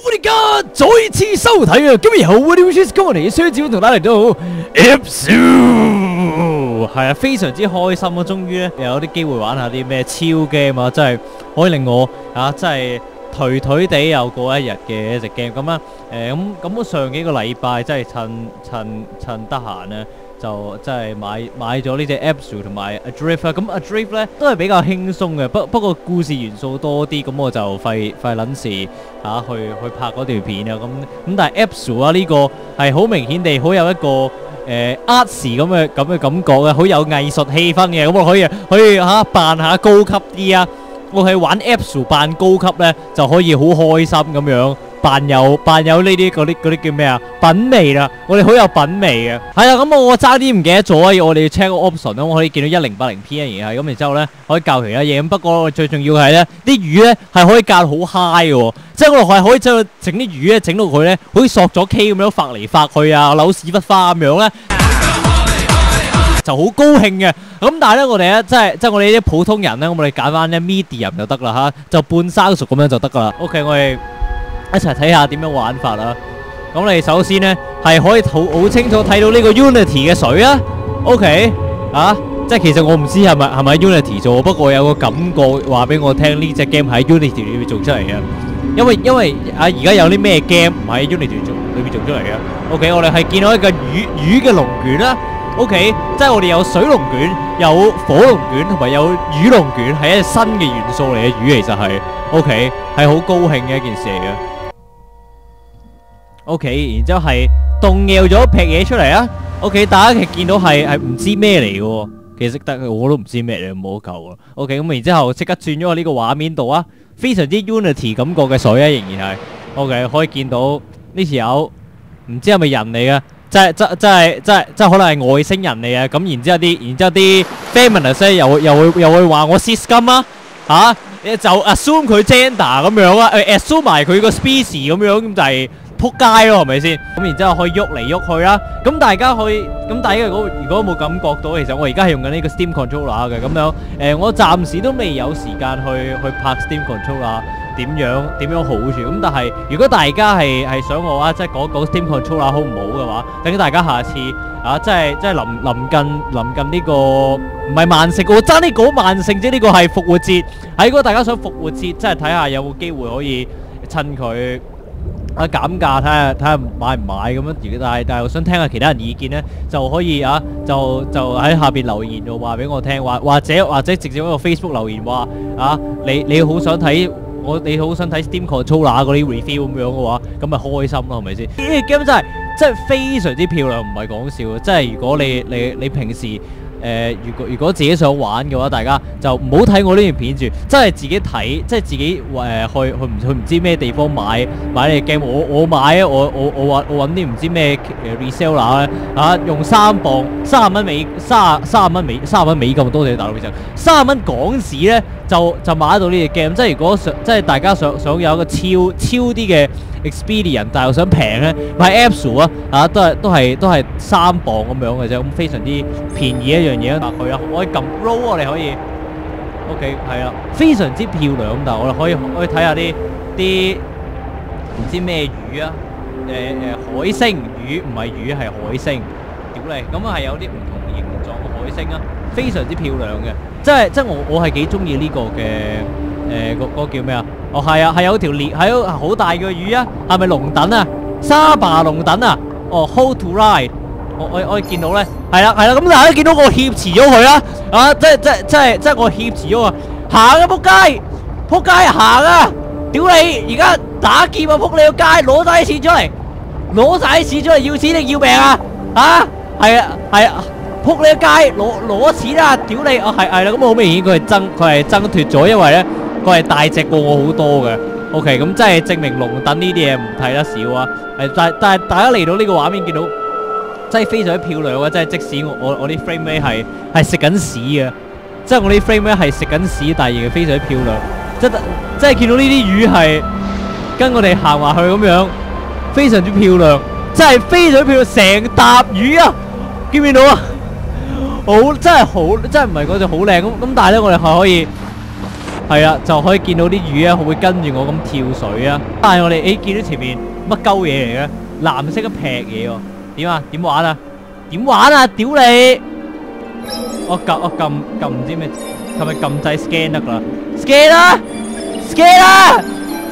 歡迎大家再次收睇啊！今日有 Windows 今日嚟嘅雙子同大家嚟到 Episode， 係啊，非常之開心啊！終於咧又有啲機會玩下啲咩超 game 啊，真係可以令我真係頹頹地又過一日嘅一隻 game 咁啊！咁我上幾個禮拜真係趁得閒咧。就真係買咗呢隻 Episode 同埋 Adrift 啦，咁 Adrift 咧都係比較輕鬆嘅，不過故事元素多啲，咁我就費撚事去拍嗰條片啊，咁但係 Episode 呢個係好明顯地好有一個arts 咁嘅感覺嘅，好有藝術氣氛嘅，咁我可以扮下高級啲啊，我係玩 Episode 扮高級咧就可以好開心咁樣。扮有呢啲嗰啲叫咩啊？品味啦，我哋好有品味嘅。係啦，咁我爭啲唔記得咗，我哋要 check 個 option 啦，我可以見到 1080p 啊，而係咁，然之後咧可以教其他嘢。咁不過最重要係咧，啲魚咧係可以教好 high 嘅，即係我係可以將整啲魚咧整到佢咧，好似索咗 K 咁樣發嚟發去啊，扭屎忽花咁樣咧，就好高興嘅。咁但係咧，我哋咧即係我哋呢啲普通人咧，我哋揀翻咧 medium 就得啦嚇，就半生熟咁樣就得噶啦。OK， 我哋一齊睇下點樣玩法啦。咁你首先呢係可以好清楚睇到呢個 Unity 嘅水啊。OK 即係其實我唔知係咪 Unity 做，不過有個感覺話俾我聽呢隻 game 喺 Unity 裏面做出嚟嘅。因為而家有啲咩 game 唔喺 Unity 裏面做出嚟嘅。OK， 我哋係見到一個魚嘅龍卷啦。OK， 即係我哋有水龍卷、有火龍卷同埋有魚龍卷，係一隻新嘅元素嚟嘅魚，其實係 OK 係好高興嘅一件事嚟嘅。OK， 然之後係動搖咗劈嘢出嚟啊 ！OK， 大家其實見到係唔知咩嚟嘅，其實得我都唔知咩嚟，冇得救啊 ！OK， 咁然之後即刻轉咗去呢個畫面度啊，非常之 Unity 感覺嘅水啊，仍然係 OK， 可以見到呢條友唔知係咪人嚟嘅，真係可能係外星人嚟嘅。咁然之後啲 feminist 又會話我 cis 金啊就 assume 佢 gender 咁樣啊，assume 埋佢個 species 咁樣，咁就係。撲街咯，係咪先？咁然之後可以喐嚟喐去啦。咁大家如果冇感覺到，其實我而家係用緊呢個 Steam Controller 嘅咁樣。我暫時都未有時間去拍 Steam Controller 點樣好處。咁但係如果大家係想我即係講 Steam Controller 好唔好嘅話，等大家下次即係臨近呢個唔係萬聖，我爭啲講萬聖啫。呢個係復活節。如果大家想復活節，即係睇下有冇機會可以趁佢。減價睇下買唔買咁樣，但係我想聽下其他人意見咧，就可以就喺下邊留言就話俾我聽，或者直接喺個 Facebook 留言話你好想睇Steam Controller 嗰啲 review 咁樣嘅話，咁咪開心咯，係咪先？呢個 game 真係非常之漂亮，唔係講笑嘅。即係如果你平時如果自己想玩嘅話，大家就唔好睇我呢段片住，真係自己睇，即係自己去唔知咩地方買呢隻 game。我買啊，我揾啲唔知咩reseller 咧用3磅30蚊美金，多謝大佬先生，30蚊港紙咧就買得到呢隻 game。即係如果即係大家想有一個超啲嘅 experience， 但係又想平咧，買 Episode 都係3磅咁樣嘅啫，咁非常之便宜一樣嘢。佢可以撳 roll， 我哋可以 OK 係啦，非常之漂亮。咁但係我哋可以睇下啲唔知咩魚啊，海星魚唔係魚係海星，屌你！咁係有啲唔同形狀嘅海星啊，非常之漂亮嘅。即係我係幾中意呢個嘅嗰個叫咩啊？係啊，係有條裂，係好大嘅魚啊，係咪龍躉啊？沙巴龍躉啊？Hold to ride， 我見到咧，係啦，咁大家見到我挾持咗佢啦，即係我挾持咗啊！行啊，仆街行啊！屌你！而家打劫啊！仆你個街，攞晒啲錢出嚟，要錢定要命啊？係啊，仆你個街，攞錢啊！屌你！係啦，咁好明顯佢係掙脫咗，因為咧佢係大隻過我好多嘅。OK， 咁即係證明龍躉呢啲嘢唔睇得少啊。但係大家嚟到呢個畫面見到，真係非常之漂亮啊！即係即使我啲 frame rate 係食緊屎嘅，即係我啲 frame rate 係食緊屎，但係亦非常之漂亮。即係見到呢啲魚係跟我哋行埋去咁樣，非常之漂亮，真係非常之漂亮，成沓魚啊！見唔見到啊？真係唔係嗰隻好靚咁，但係咧我哋係可以係啊，就可以見到啲魚啊會跟住我咁跳水啊。但係我哋見到前面乜鳩嘢嚟嘅？藍色嘅劈嘢喎，點啊？點玩啊？點玩啊？屌你！我撳唔知咩，係咪撳掣 scan 得㗎？scan 啦 ，scan 啦！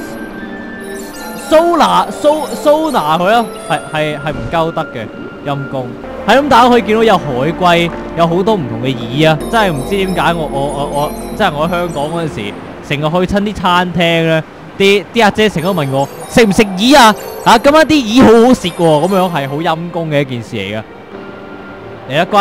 蘇拿佢咯，係唔鳩得嘅，陰公。係咁，大家可以見到有海龜，有好多唔同嘅魚啊！真係唔知點解我真係我喺香港嗰陣時，成日去親啲餐廳咧，啲阿姐成日都問我食唔食魚啊？啊，今晚啲魚好好食喎，咁樣係好陰公嘅一件事嚟噶。嚟啊，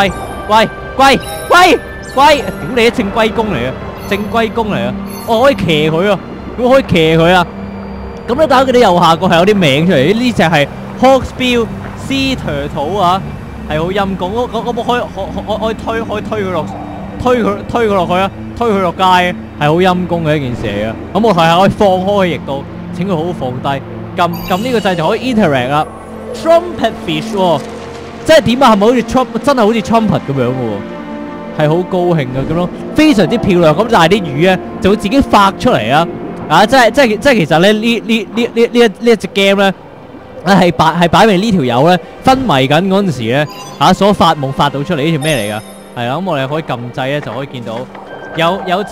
龜！屌你啊，正龜公嚟啊，正龜公嚟啊！我可以騎佢啊，我可以騎佢啊！咁咧，大家佢哋右下角係有啲名出嚟，呢隻係 Hawksbill Sea Turtle 啊，係好陰公。我可以推佢落，推佢落去啊，推佢落街，係好陰公嘅一件事嚟啊。咁我睇下可以放開佢翼度，請佢好好放低，撳呢個掣就可以 interact 啦。Trumpet fish 喎，即係點啊？係咪好似真係好似 trumpet 咁樣嘅喎？係好高興嘅咁咯，非常之漂亮。咁但係啲魚咧就會自己發出嚟啊！啊，即係其實咧呢一隻 game 咧，係擺明呢條友咧昏迷緊嗰陣時咧所發夢發到出嚟呢條咩嚟㗎？係啦，咁我哋可以撳掣咧就可以見到有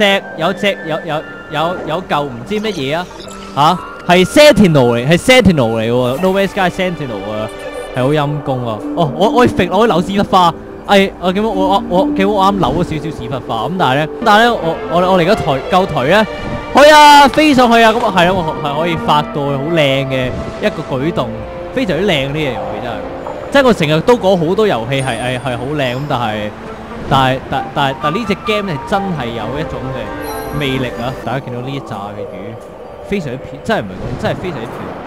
嚿唔知乜嘢係 Sentinel 嚟，係 Sentinel 嚟喎 ，No Man's Sky Sentinel 啊，係好陰功啊！哦，我可以扭屎忽花。我見到我啱扭咗少少屎忽花咁，但係咧我哋而家夠頹咧，去啊飛上去啊！咁係咯，我係可以發到好靚嘅一個舉動，非常之靚呢樣遊戲真係。即係我成日都講好多遊戲係好靚咁，但係呢隻 game 係真係有一種嘅魅力啊！大家見到呢一紮嘅魚，非常之漂，真係唔係講真係非常之漂亮。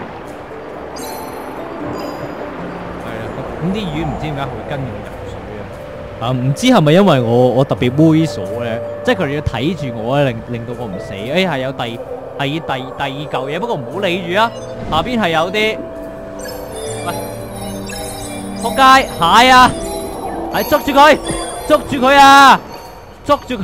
係啦，咁啲魚唔知點解會跟住我游水啊？唔知係咪因為我特別猥瑣咧？即係佢哋要睇住我咧，令到我唔死。係有第二嚿嘢，不過唔好理住啊。下邊係有啲，喂，仆街蟹啊！係捉住佢啊！捉唔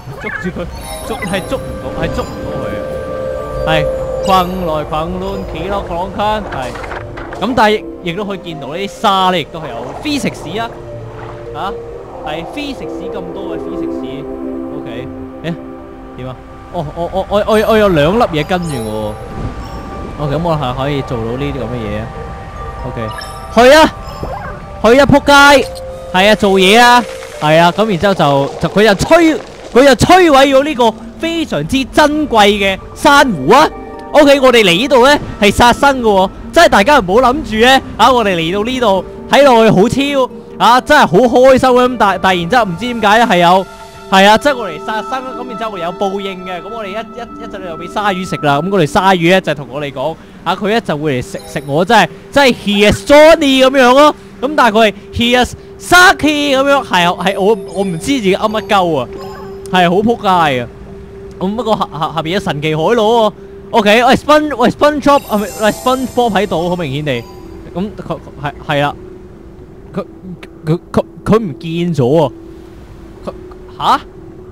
到佢啊！係困來困亂，企落浪坑係。咁但係亦都可以見到呢啲沙咧，亦都係有飛食屎啊！係飛食屎咁多嘅飛食屎 ，OK， 點啊？我有兩粒嘢跟住我 ，OK， 咁我係可以做到呢啲咁嘅嘢啊 ，OK， 去啊，仆街，係啊，做嘢啊，係啊，咁然之後佢就摧毀咗呢個非常之珍貴嘅珊瑚啊 ，OK， 我哋嚟呢度咧係殺生嘅喎，即係大家唔好諗住咧，我哋嚟到呢度睇落去好超。真係好開心咁，但然之後唔知點解即係我嚟殺生咁，然之後我哋有報應嘅，咁我哋一陣又俾鯊魚食啦，咁我哋鯊魚咧就同我哋講，佢一陣會嚟食我，真係 he is Johnny 咁樣咯，咁但係佢係 he is Saki 咁樣，係我唔知自己噏乜鳩啊，係好撲街啊，咁不過下邊有神奇海螺喎 ，OK， 喂 SpongeBob 係咪SpongeBob 喺度？好明顯地，咁佢係啦。佢唔見咗啊！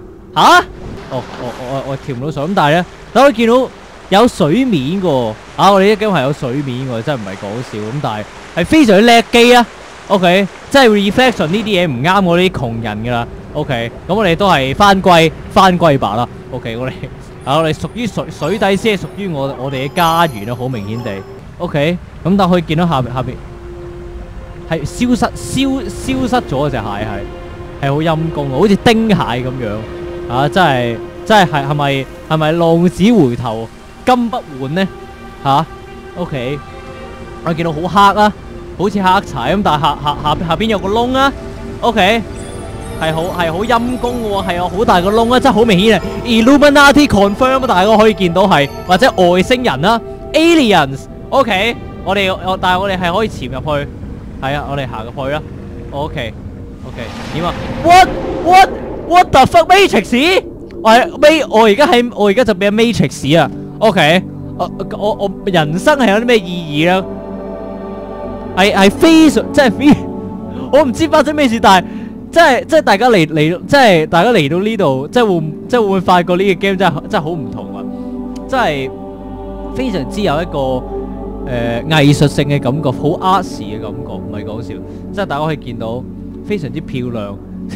我跳唔到水咁，但係咧，大家見到有水面嘅，我哋啲 game係有水面嘅，真係唔係講笑咁，但係非常之叻機啊 ！OK， 即係 reflection 呢啲嘢唔啱我哋啲窮人噶啦 ，OK， 咁我哋都係翻歸吧啦 ，OK， 我哋屬於水底先係屬於我哋嘅家園啊，好明顯地 ，OK， 咁但係可以見到下邊。係消失咗隻蟹，係好陰功，好似丁蟹咁樣真係係咪浪子回頭金不換呢？OK， 我見到好黑啊，好似黑柴咁，但係下邊有個窿啊 ，OK， 係好陰功嘅喎，係有好大個窿啊，真係好明顯係 Illuminati confirm， 大家可以見到係或者外星人啦 ，aliens，OK， 但係我哋係可以潛入去。係啊，我哋行入去啦。OK，點啊 ？What the fuck Matrix？ 我而家就變 Matrix 啊。OK， 我人生係有啲咩意義咧？係非常即係我唔知發生咩事，但係即係大家嚟到呢度，即係會唔會發覺呢個 game 真係好唔同啊！真係非常之有一個藝術性嘅感覺，好 artsy 嘅感覺，唔係講笑。即係大家可以見到非常之漂亮。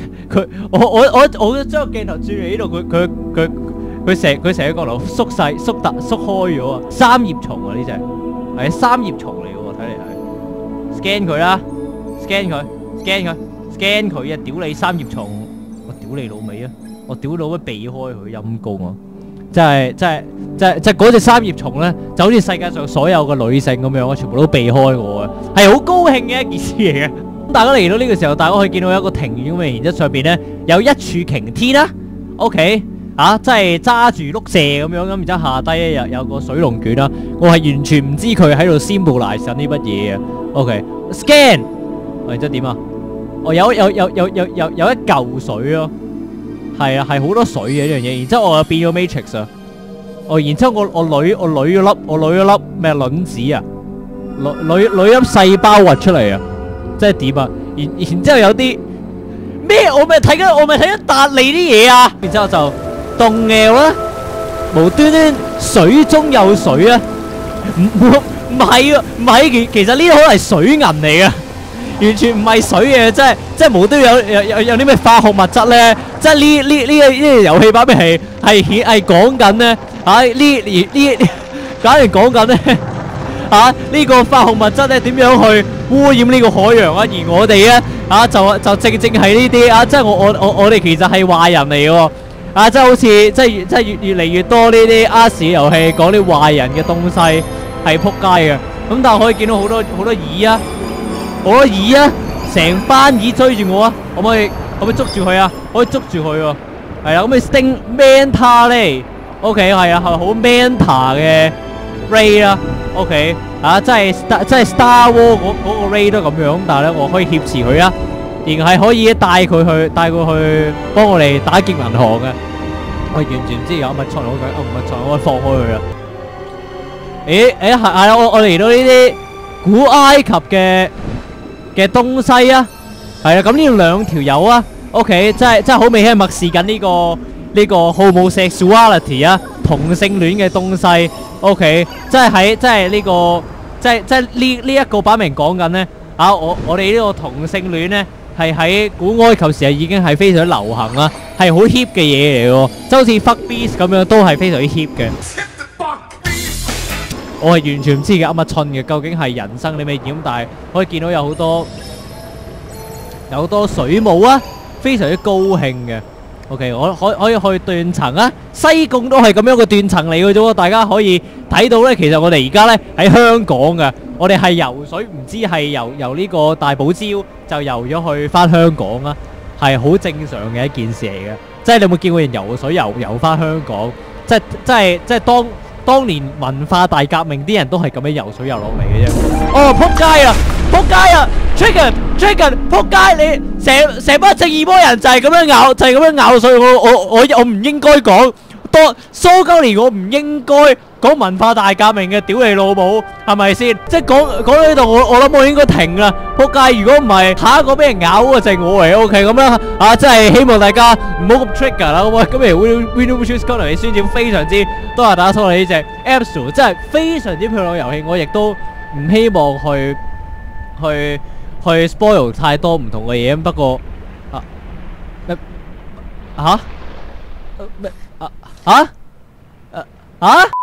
我將個鏡頭轉嚟呢度，佢成個角度縮開咗啊！三葉蟲啊，呢隻係三葉蟲嚟嘅喎，睇嚟係 scan 佢啦 ，scan 佢啊！屌你三葉蟲，我屌你老味啊！我屌老味避開佢陰公啊！即係嗰隻三葉蟲咧，就好似世界上所有嘅女性咁樣，我全部都避開我啊！係好高興嘅一件事嚟嘅。咁大家嚟到呢個時候，大家可以見到有一個庭院咁嘅，然之後上邊咧有一柱擎天啦。OK。即係揸住碌射咁樣，咁然之後下低咧有個水龍捲啦。我係完全唔知佢喺度 symbolize 緊啲乜嘢啊。OK，scan，然之後點啊？有一嚿水咯，係啊，係好多水嘅一樣嘢。然之後我又變咗 matrix 啊。然之後我捋咗粒咩卵子啊？捋粒細胞核出嚟啊！即係點啊？然之後有啲咩？我咪睇緊達利啲嘢啊！然之後就。凍尿啦，無端端水中有水啊！唔係啊，唔係，其實呢啲可能係水銀嚟嘅，完全唔係水嘅，即係無端有啲咩化學物質咧？即係呢個遊戲版面係講緊咧假如講緊咧呢個化學物質咧點樣去污染呢個海洋啊？而我哋咧就正係呢啲即係我哋其實係壞人嚟嘅。即係好似即係越嚟越多呢啲 R 遊戲講啲壞人嘅東西係撲街嘅，咁但係可以見到好多蟻啊，成班蟻追住我啊！可唔可以捉住佢啊？可以捉住佢喎，係啊，咁你 Sting Manta 咧 ，OK 係啊，係好 Manta 嘅 Ray 啦 ，OK 即係 Star War 嗰個 Ray 都咁樣，但係咧我可以挾持佢啊！然係可以帶佢去幫我哋打劫銀行嘅，我完全唔知有乜錯，我放開佢啦。係我嚟到呢啲古埃及嘅東西啊，係啊，咁呢兩條友啊 ，OK， 真係好明顯係漠視緊呢個 homosexuality 啊，同性戀嘅東西 ，OK， 即係呢一個擺明講緊咧我哋呢個同性戀咧。係喺古埃及時已經係非常流行啦，係好 hip 嘅嘢嚟嘅，即係好似 fuck beast 咁樣都係非常之 hip 嘅。我係完全唔知嘅噏乜春嘅，究竟係人生啲咩嘢咁，但係可以見到有好多水母啊，非常之高興嘅。OK， 我可以去斷層啊，西貢都係咁樣嘅斷層嚟嘅啫喎，大家可以睇到咧，其實我哋而家咧喺香港嘅，我哋係游水，唔知係由呢個大堡礁就游咗去翻香港啊，係好正常嘅一件事嚟嘅。即係你有冇見過人游水游翻香港？即係當年文化大革命啲人都係咁樣游水游落嚟嘅啫。哦，撲街啊！撲街啊 ！Chicken，撲街！你成班正義魔人就係咁樣咬，所以我唔應該講蘇鳩年，我唔應該講文化大革命嘅，屌你老母，係咪先？即係講到呢度，我諗我應該停啦。撲街！如果唔係下一個俾人咬嘅就係我嚟 ，OK 咁樣即係希望大家唔好咁 trigger 啦。咁今日 Window Choose Corner 嘅宣傳非常之多謝大家收睇呢隻 Absol， 真係非常之漂亮嘅遊戲，我亦都唔希望去 spoil 太多唔同嘅嘢，不過咩